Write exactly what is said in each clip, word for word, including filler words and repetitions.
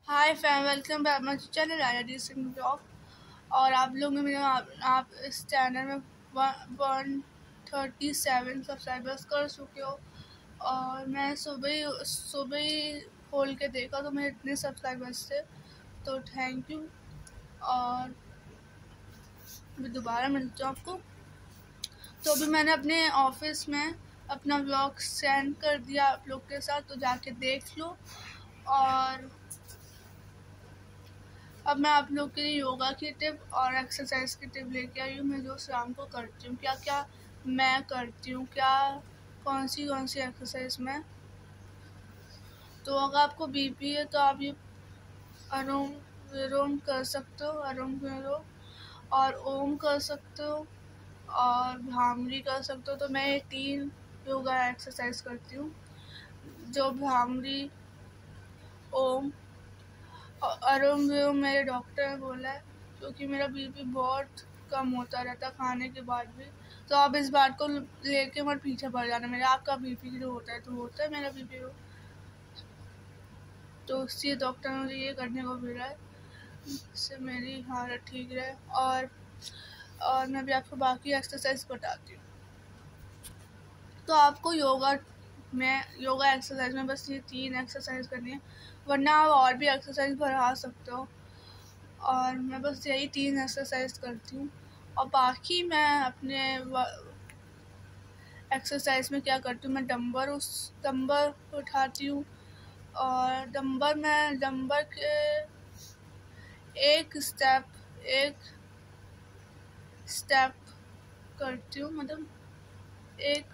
Hi fam, welcome back my channel Raja D Singh blog. और आप लोग ने मेरे आप, आप इस चैनल में वन थर्टी सेवन सब्सक्राइबर्स कर चुके हो। और मैं सुबह ही सुबह ही खोल के देखा तो मेरे इतने सब्सक्राइबर्स थे, तो थैंक यू। और मैं दोबारा मिलती हूँ आपको। तो अभी मैंने अपने ऑफिस में अपना व्लॉग सेंड कर दिया आप लोग के साथ, तो जाके देख लो। और अब मैं आप लोग के लिए योगा की टिप और एक्सरसाइज की टिप लेके आई हूँ। मैं जो शाम को करती हूँ, क्या क्या मैं करती हूँ, क्या कौन सी कौन सी एक्सरसाइज में। तो अगर आपको बीपी है तो आप ये अनुलोम विलोम कर सकते हो, अनुलोम विलोम, और ओम कर सकते हो, और भ्रामरी कर सकते हो। तो मैं ये तीन योगा एक्सरसाइज करती हूँ, जो भ्रामरी, ओम और अनुलोम विलोम मेरे डॉक्टर ने बोला है, क्योंकि मेरा बीपी बहुत कम होता रहता है खाने के बाद भी। तो आप इस बात को लेके मत पीछे पड़ जाना मेरा, आपका बीपी जो होता है तो होता है, मेरा बीपी हो तो इसलिए डॉक्टर ने मुझे ये करने को बोला है, इससे मेरी हालत ठीक रहे। और और मैं भी आपको बाकी एक्सरसाइज बताती हूँ। तो आपको योगा में योगा एक्सरसाइज में बस ये तीन एक्सरसाइज करनी है, वरना आप और भी एक्सरसाइज बढ़ा सकते हो। और मैं बस यही तीन एक्सरसाइज करती हूँ। और बाकी मैं अपने एक्सरसाइज में क्या करती हूँ, मैं डंबल उस डंबल उठाती हूँ। और डंबल में डंबल के एक स्टेप एक स्टेप करती हूँ, मतलब एक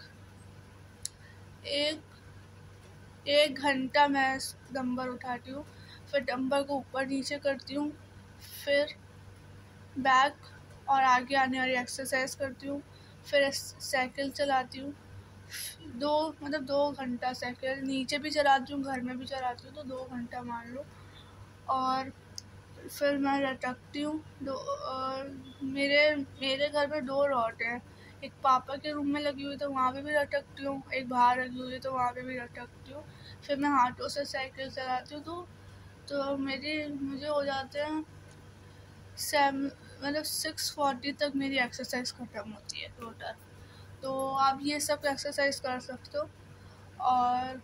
एक एक घंटा मैं डंबल उठाती हूँ। फिर डंबल को ऊपर नीचे करती हूँ, फिर बैक और आगे आने वाली एक्सरसाइज करती हूँ, फिर साइकिल चलाती हूँ दो मतलब दो घंटा साइकिल नीचे भी चलाती हूँ, घर में भी चलाती हूँ, तो दो घंटा मान लो। और फिर मैं लटकती हूँ दो। और मेरे मेरे घर में दो रॉड है, एक पापा के रूम में लगी हुई तो वहाँ पे भी लटकती हूँ, एक बाहर लगी हुई है तो वहाँ पे भी लटकती हूँ। फिर मैं हाथों से साइकिल चलाती हूँ, तो तो मेरी मुझे हो जाते हैं सेवन मतलब सिक्स फोर्टी तक मेरी एक्सरसाइज ख़त्म होती है टोटल। तो आप ये सब एक्सरसाइज कर सकते हो। और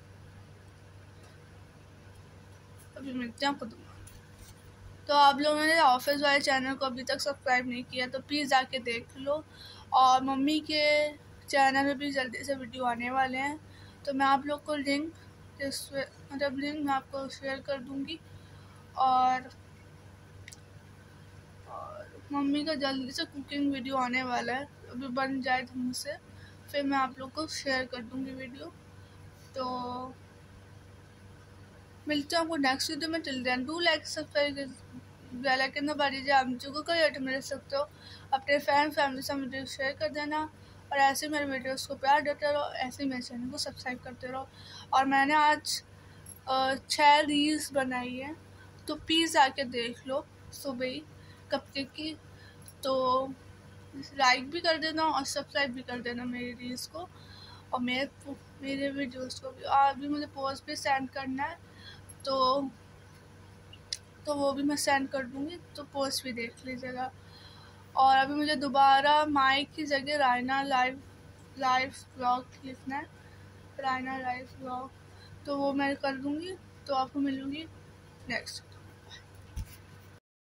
अभी मिलते हैं आपको दोबारा। तो आप लोगों ने ऑफिस वाले चैनल को अभी तक सब्सक्राइब नहीं किया तो प्लीज़ जाके देख लो। और मम्मी के चैनल में भी जल्दी से वीडियो आने वाले हैं, तो मैं आप लोग को लिंक मतलब लिंक मैं आपको शेयर कर दूँगी। और मम्मी का जल्दी से कुकिंग वीडियो आने वाला है, अभी बन जाए ढंग से फिर मैं आप लोग को शेयर कर दूँगी वीडियो। तो मिलते हैं आपको नेक्स्ट वीडियो में। Till then do like subscribe bell icon दबा दीजिए। आप मुझको कोई आइटम मिल सकते हो, अपने फैन फैमिली से वीडियो शेयर कर देना। और ऐसे मेरे वीडियोस को प्यार देते रहो, ऐसे मेरे चैनल को सब्सक्राइब करते रहो। और मैंने आज छः रील्स बनाई है, तो प्लीज़ आके देख लो सुबह ही कब की। तो लाइक भी कर देना और सब्सक्राइब भी कर देना मेरी रील्स को, और मेरे मेरे वीडियोस को भी। और अभी मुझे पोस्ट भी सेंड करना है, तो तो वो भी मैं सेंड कर दूँगी, तो पोस्ट भी देख लीजिएगा। और अभी मुझे दोबारा माइक की जगह रायना लाइव लाइव व्लॉग लिखना है, रायना लाइव व्लॉग, तो वो मैं कर दूँगी। तो आपको मिलूँगी नेक्स्ट।